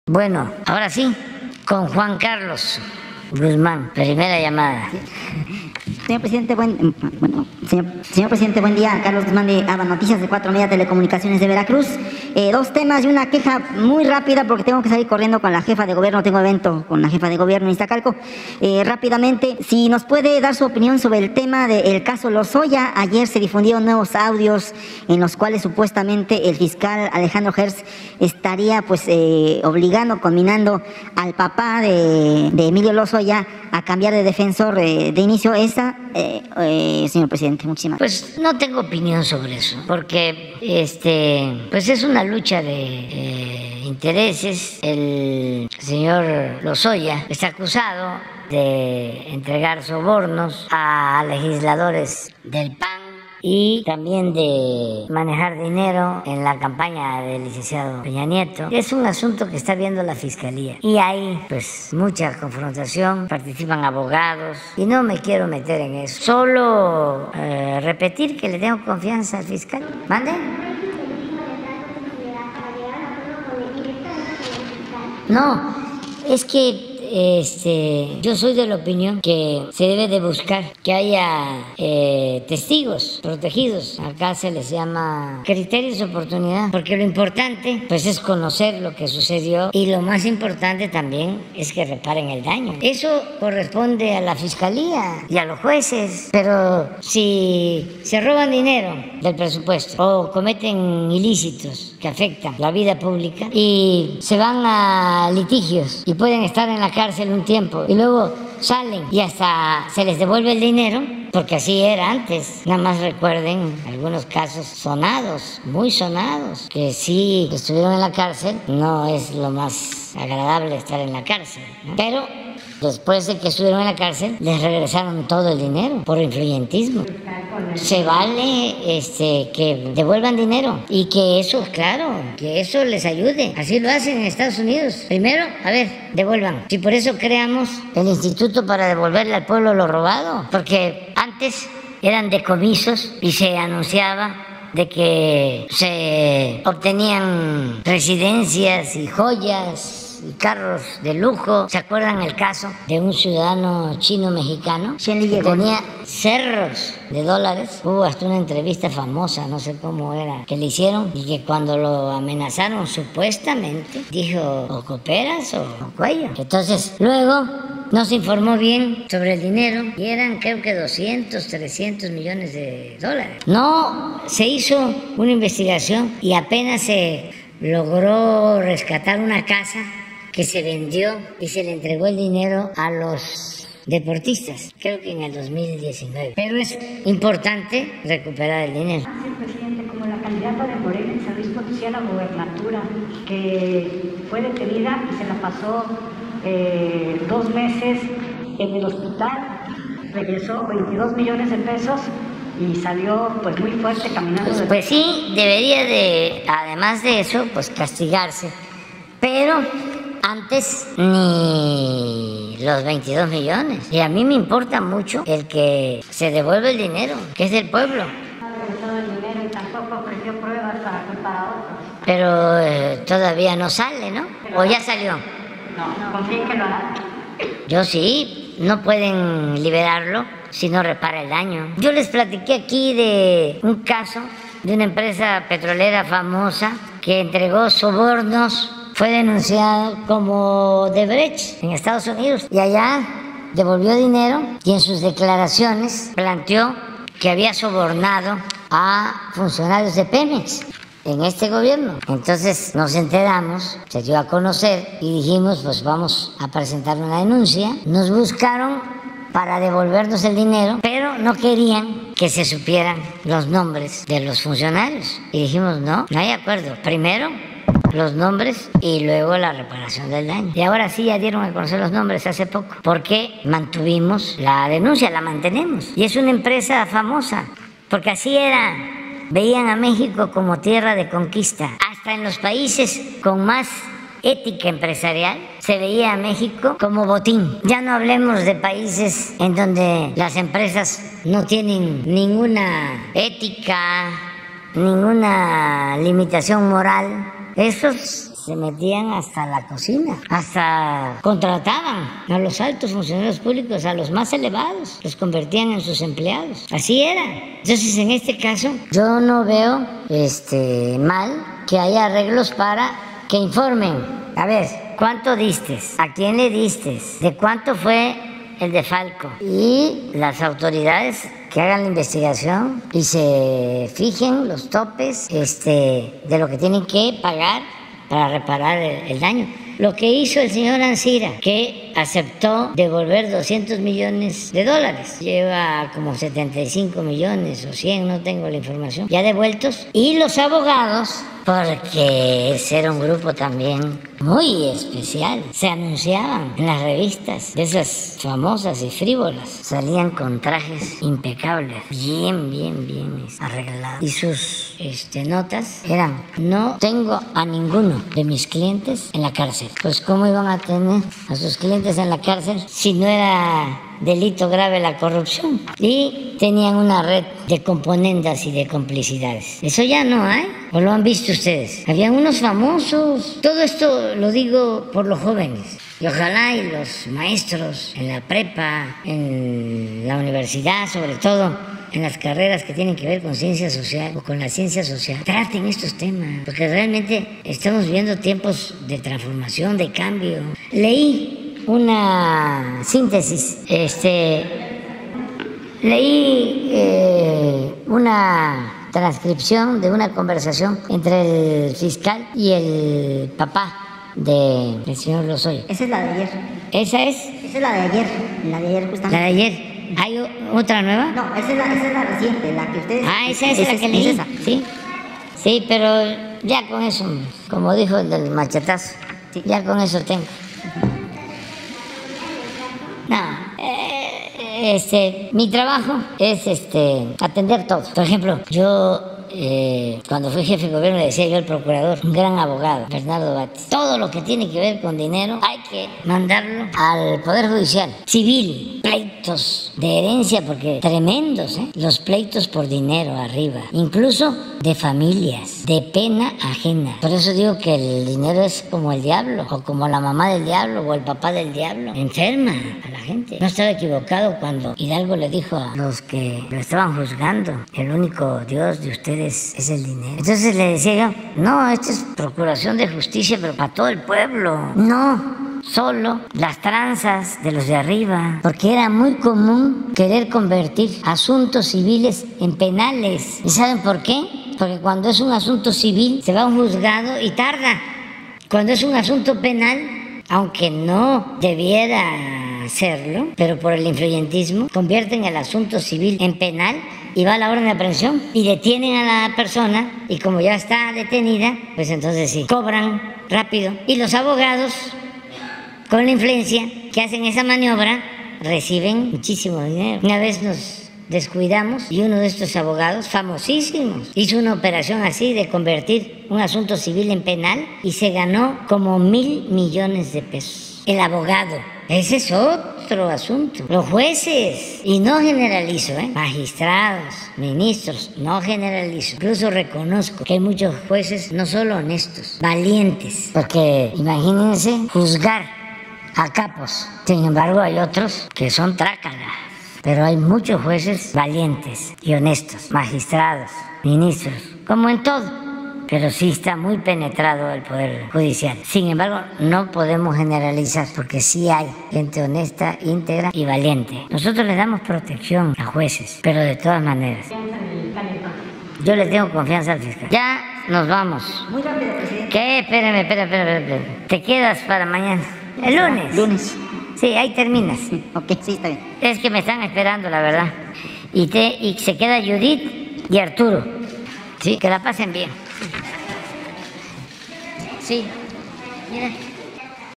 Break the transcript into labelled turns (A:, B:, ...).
A: Bueno, ahora sí, con Juan Carlos Guzmán, primera llamada.
B: Señor presidente, señor presidente, buen día. Carlos Guzmán de ABA Noticias de 4 Media Telecomunicaciones de Veracruz. Dos temas y una queja muy rápida porque tengo que salir corriendo con la jefa de gobierno. Tengo evento con la jefa de gobierno en Iztacalco. Rápidamente, si nos puede dar su opinión sobre el tema del caso Lozoya. Ayer se difundieron nuevos audios en los cuales supuestamente el fiscal Alejandro Hertz estaría obligando, conminando al papá de Emilio Lozoya a cambiar de defensor de inicio. Señor presidente, muchísimas gracias.
A: Pues no tengo opinión sobre eso, porque pues es una lucha de intereses. El señor Lozoya está acusado de entregar sobornos a legisladores del PAN y también de manejar dinero en la campaña del licenciado Peña Nieto. Es un asunto que está viendo la Fiscalía y hay pues mucha confrontación, participan abogados y no me quiero meter en eso. Solo repetir que le tengo confianza al fiscal. ¿Mande? No, es que yo soy de la opinión que se debe de buscar que haya testigos protegidos. Acá se les llama criterios de oportunidad, porque lo importante pues es conocer lo que sucedió y lo más importante también es que reparen el daño. Eso corresponde a la Fiscalía y a los jueces, pero si se roban dinero del presupuesto o cometen ilícitos que afectan la vida pública y se van a litigios y pueden estar en la cárcel un tiempo y luego salen y hasta se les devuelve el dinero, porque así era antes. Nada más recuerden algunos casos sonados, muy sonados, que sí estuvieron en la cárcel. No es lo más agradable estar en la cárcel, ¿no? Pero después de que estuvieron en la cárcel, les regresaron todo el dinero por influyentismo. Se vale que devuelvan dinero y que eso, claro, que eso les ayude. Así lo hacen en Estados Unidos. Primero, a ver, devuelvan. Si por eso creamos el instituto para devolverle al pueblo lo robado, porque antes eran decomisos y se anunciaba de que se obtenían residencias y joyas y carros de lujo. ¿Se acuerdan el caso de un ciudadano chino-mexicano que tenía cerros de dólares? Hubo hasta una entrevista famosa, no sé cómo era, que le hicieron, y que cuando lo amenazaron supuestamente dijo o cooperas o cuello. Entonces luego no se informó bien sobre el dinero y eran creo que 200, 300 millones de dólares. No se hizo una investigación y apenas se logró rescatar una casa que se vendió y se le entregó el dinero a los deportistas, creo que en el 2019. Pero es importante recuperar el dinero.
C: Señor presidente, como la candidata de Morena en San Luis Potosí a la gobernatura, que fue detenida y se la pasó 2 meses en el hospital, regresó 22 millones de pesos y salió pues muy fuerte caminando.
A: Pues sí, debería de, además de eso, pues castigarse, pero antes ni los 22 millones. Y a mí me importa mucho el que se devuelva el dinero, que es del pueblo.
C: No ha regresado el dinero y tampoco ofreció pruebas para culpar a otros.
A: Pero todavía no sale, ¿no? ¿O ya salió?
C: No, confío que lo hará.
A: Yo sí, no pueden liberarlo si no repara el daño. Yo les platiqué aquí de un caso de una empresa petrolera famosa que entregó sobornos. Fue denunciado como Odebrecht en Estados Unidos y allá devolvió dinero y en sus declaraciones planteó que había sobornado a funcionarios de Pemex en este gobierno. Entonces nos enteramos, se dio a conocer y dijimos pues vamos a presentar una denuncia. Nos buscaron para devolvernos el dinero, pero no querían que se supieran los nombres de los funcionarios y dijimos no hay acuerdo. Primero los nombres y luego la reparación del daño. Y ahora sí ya dieron a conocer los nombres hace poco, porque mantuvimos la denuncia, la mantenemos. Y es una empresa famosa, porque así era. Veían a México como tierra de conquista. Hasta en los países con más ética empresarial se veía a México como botín. Ya no hablemos de países en donde las empresas no tienen ninguna ética, ninguna limitación moral. Esos se metían hasta la cocina, hasta contrataban a los altos funcionarios públicos, a los más elevados, los convertían en sus empleados. Así era. Entonces, en este caso, yo no veo mal que haya arreglos para que informen. A ver, ¿cuánto diste? ¿A quién le diste? ¿De cuánto fue el defalco? Y las autoridades que hagan la investigación y se fijen los topes de lo que tienen que pagar para reparar el daño. Lo que hizo el señor Ancira, que aceptó devolver $200 millones, lleva como 75 millones o 100, no tengo la información, ya devueltos, y los abogados, porque ese era un grupo también muy especial, se anunciaban en las revistas, de esas famosas y frívolas, salían con trajes impecables, bien arreglados, y sus notas eran: no tengo a ninguno de mis clientes en la cárcel. Pues ¿cómo iban a tener a sus clientes en la cárcel si no era delito grave la corrupción? Y tenían una red de componendas y de complicidades. Eso ya no hay, ¿o lo han visto ustedes? Habían unos famosos. Todo esto lo digo por los jóvenes. Y ojalá y los maestros en la prepa, en la universidad, sobre todo en las carreras que tienen que ver con ciencia social o con la ciencia social, traten estos temas, porque realmente estamos viviendo tiempos de transformación, de cambio. Leí una síntesis, leí una transcripción de una conversación entre el fiscal y el papá del señor Lozoya.
B: Esa es la de ayer.
A: ¿Esa es?
B: Esa es la de ayer justamente.
A: La de ayer. ¿Hay otra nueva?
B: No, esa es la reciente, la que ustedes...
A: Esa es la que leí.
B: Esa.
A: Sí, pero ya con eso, como dijo el del machetazo, ya con eso tengo. No, mi trabajo es atender todo. Por ejemplo, yo cuando fui jefe de gobierno le decía yo al procurador, un gran abogado, Bernardo Batis, todo lo que tiene que ver con dinero hay que mandarlo al Poder Judicial, civil, pleitos de herencia, porque tremendos, los pleitos por dinero arriba, incluso de familias, de pena ajena. Por eso digo que el dinero es como el diablo, o como la mamá del diablo, o el papá del diablo, enferma a la gente. No estaba equivocado cuando Hidalgo le dijo a los que lo estaban juzgando: el único Dios de ustedes es el dinero. Entonces le decía yo: no, esta es procuración de justicia, pero para todo el pueblo, no solo las tranzas de los de arriba, porque era muy común querer convertir asuntos civiles en penales. ¿Y saben por qué? Porque cuando es un asunto civil se va a un juzgado y tarda. Cuando es un asunto penal, aunque no debiera hacerlo, pero por el influyentismo, convierten el asunto civil en penal y va a la orden de aprehensión y detienen a la persona, y como ya está detenida, pues entonces sí, cobran rápido. Y los abogados, con la influencia que hacen esa maniobra, reciben muchísimo dinero. Una vez nos descuidamos y uno de estos abogados famosísimos hizo una operación así de convertir un asunto civil en penal y se ganó como 1,000 millones de pesos. El abogado. Ese es otro asunto. Los jueces, y no generalizo, magistrados, ministros, no generalizo. Incluso reconozco que hay muchos jueces no solo honestos, valientes, porque imagínense juzgar a capos. Sin embargo, hay otros que son trácalas. Pero hay muchos jueces valientes y honestos, magistrados, ministros, como en todo. Pero sí está muy penetrado el Poder Judicial. Sin embargo, no podemos generalizar, porque sí hay gente honesta, íntegra y valiente. Nosotros le damos protección a jueces, pero de todas maneras. Yo le tengo confianza al fiscal. Ya nos vamos.
B: Muy rápido, presidente.
A: ¿Qué? Espérame. Te quedas para mañana. El lunes.
B: Lunes.
A: Sí, ahí terminas.
B: Ok, sí, está bien.
A: Es que me están esperando, la verdad. Y se queda Judith y Arturo. Sí, que la pasen bien. Sí. Mira.